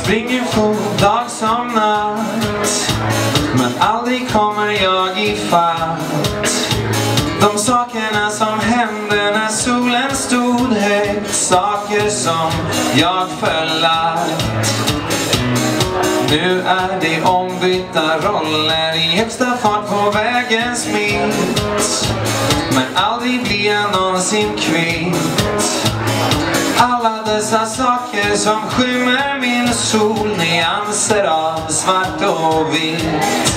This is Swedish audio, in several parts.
springer fort dag som natt, men aldrig kommer jag i fatt de sakerna som hände när solen stod högt, saker som jag förlagt. Nu är det ombytta roller i högsta fart på vägens mitt, men aldrig blir jag någonsin kvitt alla dessa saker som skymmer min sol, nyanser av svart och vitt.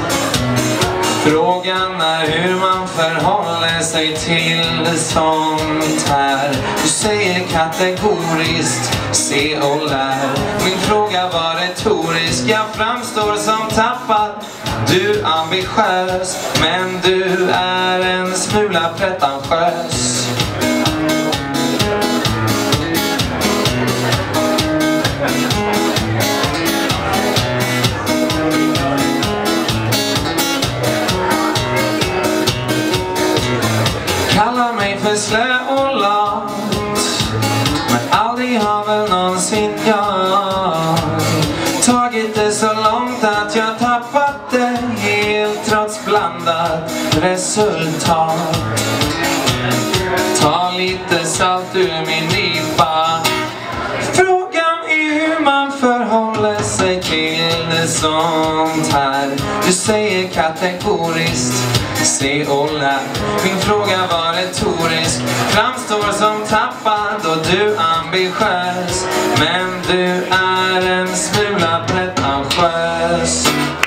Frågan är hur man förhåller sig till sånt här. Du säger kategoriskt, se och lär. Min fråga var retorisk, jag framstår som tappad. Du ambitiös, men du är en smula pretentiös. Kallar mig för slö och lat, men aldrig har väl någonsin jag tagit det så långt att jag tappat det helt trots blandat resultat. Ta lite salt ur min nypa. Frågan är hur man förhåller sig till sånt här. Du säger kategoriskt, se och lär. Min fråga var retorisk, framstår som tappad och du ambitiös, men du är en smula pretentiös.